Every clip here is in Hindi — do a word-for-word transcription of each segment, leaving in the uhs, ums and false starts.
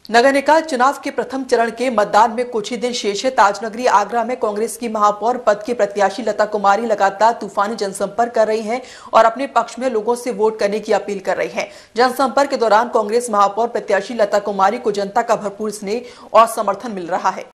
नगर निकाय चुनाव के प्रथम चरण के मतदान में कुछ ही दिन शेष है। ताजनगरी आगरा में कांग्रेस की महापौर पद की प्रत्याशी लता कुमारी लगातार तूफानी जनसंपर्क कर रही हैं और अपने पक्ष में लोगों से वोट करने की अपील कर रही हैं। जनसंपर्क के दौरान कांग्रेस महापौर प्रत्याशी लता कुमारी को जनता का भरपूर स्नेह और समर्थन मिल रहा है।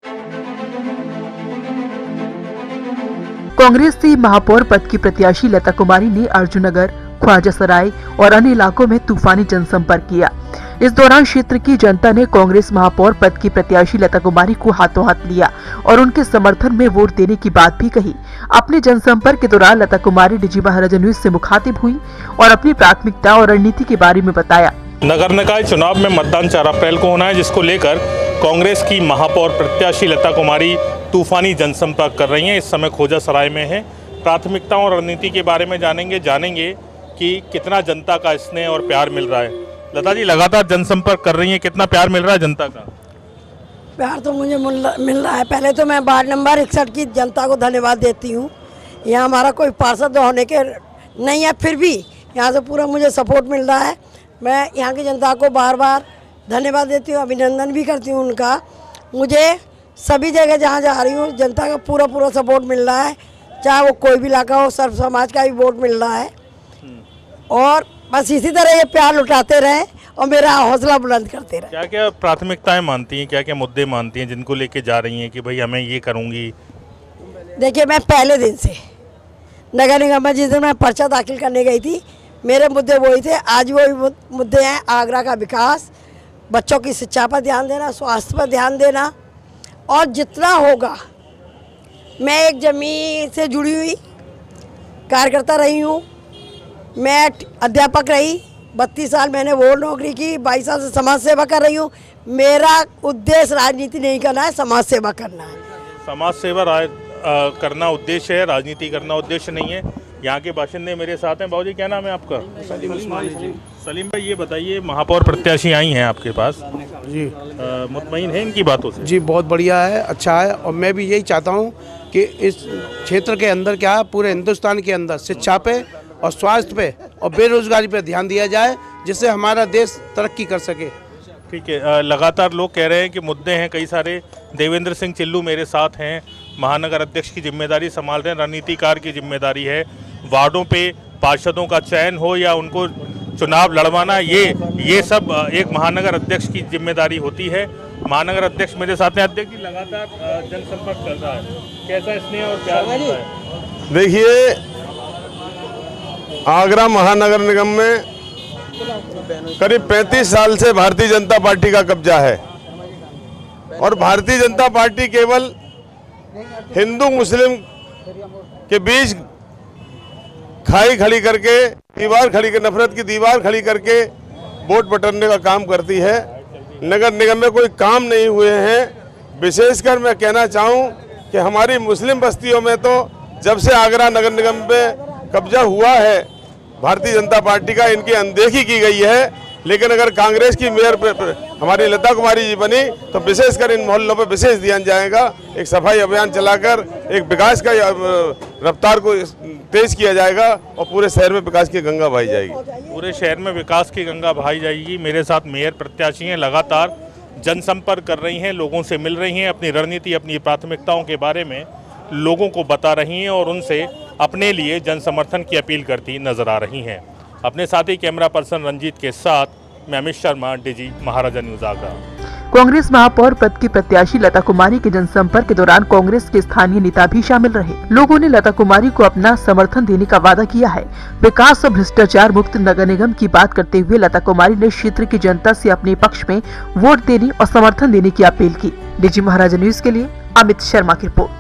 कांग्रेस से महापौर पद की प्रत्याशी लता कुमारी ने अर्जुननगर, ख्वाजा सराय और अन्य इलाकों में तूफानी जनसंपर्क किया। इस दौरान क्षेत्र की जनता ने कांग्रेस महापौर पद की प्रत्याशी लता कुमारी को हाथों हाथ लिया और उनके समर्थन में वोट देने की बात भी कही। अपने जनसंपर्क के दौरान लता कुमारी डीजी महाराजा न्यूज से मुखातिब हुई और अपनी प्राथमिकता और रणनीति के बारे में बताया। नगर निकाय चुनाव में मतदान चार अप्रैल को होना है, जिसको लेकर कांग्रेस की महापौर प्रत्याशी लता कुमारी तूफानी जनसंपर्क कर रही हैं। इस समय खोजा सराय में है। प्राथमिकता और रणनीति के बारे में जानेंगे जानेंगे कि कितना जनता का स्नेह और प्यार मिल रहा है। लता जी लगातार जनसंपर्क कर रही हैं, कितना प्यार मिल रहा है जनता का? प्यार तो मुझे मिल रहा है। पहले तो मैं वार्ड नंबर इकसठ की जनता को धन्यवाद देती हूँ। यहाँ हमारा कोई पार्षद होने के नहीं है, फिर भी यहाँ से पूरा मुझे सपोर्ट मिल रहा है। मैं यहाँ की जनता को बार बार धन्यवाद देती हूँ, अभिनंदन भी करती हूँ उनका। मुझे सभी जगह जहाँ जा रही हूँ जनता का पूरा पूरा सपोर्ट मिल रहा है, चाहे वो कोई भी इलाका हो, सर्व समाज का भी वोट मिल रहा है। और बस इसी तरह ये प्यार लुटाते रहें और मेरा हौसला बुलंद करते रहें। क्या क्या प्राथमिकताएं मानती हैं, क्या क्या मुद्दे मानती हैं जिनको लेके जा रही हैं कि भाई हमें ये करूँगी? देखिए, मैं पहले दिन से नगर निगम में जिस दिन मैं पर्चा दाखिल करने गई थी, मेरे मुद्दे वही थे, आज वही मुद्दे हैं। आगरा का विकास, बच्चों की शिक्षा पर ध्यान देना, स्वास्थ्य पर ध्यान देना, और जितना होगा। मैं एक जमीन से जुड़ी हुई कार्यकर्ता रही हूँ। मैं अध्यापक रही, बत्तीस साल मैंने वो नौकरी की, बाईस साल से समाज सेवा कर रही हूँ। मेरा उद्देश्य राजनीति नहीं करना है, समाज सेवा करना है। समाज सेवा राज आ, करना उद्देश्य है, राजनीति करना उद्देश्य नहीं है। यहाँ के बाशिंदे मेरे साथ हैं। बाबूजी, क्या नाम है आपका? सलीम जी। सलीम भाई, ये बताइए, महापौर प्रत्याशी आई हैं आपके पास जी, मुतमईन है इनकी बातों से? जी, बहुत बढ़िया है, अच्छा है। और मैं भी यही चाहता हूँ कि इस क्षेत्र के अंदर क्या है, पूरे हिंदुस्तान के अंदर शिक्षा पे और स्वास्थ्य पे और बेरोजगारी पे ध्यान दिया जाए, जिससे हमारा देश तरक्की कर सके। ठीक है। लगातार लोग कह रहे हैं कि मुद्दे हैं कई सारे। देवेंद्र सिंह चिल्लू मेरे साथ हैं, महानगर अध्यक्ष की जिम्मेदारी संभाल रहे हैं, रणनीतिकार की जिम्मेदारी है। वार्डों पे पार्षदों का चयन हो या उनको चुनाव लड़वाना, ये ये सब एक महानगर अध्यक्ष की जिम्मेदारी होती है। महानगर अध्यक्ष मेरे साथ हैं। अध्यक्ष जी, लगातार जनसंपर्क चल रहा है, कैसा स्नेह और प्यार मिलता है? देखिए, आगरा महानगर निगम में करीब पैंतीस साल से भारतीय जनता पार्टी का कब्जा है और भारतीय जनता पार्टी केवल हिंदू मुस्लिम के बीच खाई खड़ी करके, दीवार खड़ी कर नफरत की दीवार खड़ी करके वोट बटोरने का काम करती है। नगर निगम में कोई काम नहीं हुए हैं। विशेषकर मैं कहना चाहूँ कि हमारी मुस्लिम बस्तियों में तो जब से आगरा नगर निगम पे कब्जा हुआ है भारतीय जनता पार्टी का, इनकी अनदेखी की गई है। लेकिन अगर कांग्रेस की मेयर हमारी लता कुमारी जी बनी तो विशेषकर इन मोहल्लों पर विशेष ध्यान जाएगा। एक सफाई अभियान चलाकर एक विकास का रफ्तार को तेज किया जाएगा और पूरे शहर में विकास की गंगा बहाई जाएगी। पूरे शहर में विकास की गंगा बहाई जाएगी। मेरे साथ मेयर प्रत्याशी हैं, लगातार जनसंपर्क कर रही हैं, लोगों से मिल रही हैं, अपनी रणनीति, अपनी प्राथमिकताओं के बारे में लोगों को बता रही हैं और उनसे अपने लिए जन समर्थन की अपील करती नजर आ रही हैं। अपने साथी कैमरा पर्सन रंजीत के साथ मैं अमित शर्मा, डीजी महाराजा न्यूज आगरा। कांग्रेस महापौर पद की प्रत्याशी लता कुमारी के जनसंपर्क के दौरान कांग्रेस के स्थानीय नेता भी शामिल रहे। लोगों ने लता कुमारी को अपना समर्थन देने का वादा किया है। विकास और भ्रष्टाचार मुक्त नगर निगम की बात करते हुए लता कुमारी ने क्षेत्र की जनता से अपने पक्ष में वोट देने और समर्थन देने की अपील की। डीजी महाराजा न्यूज के लिए अमित शर्मा की रिपोर्ट।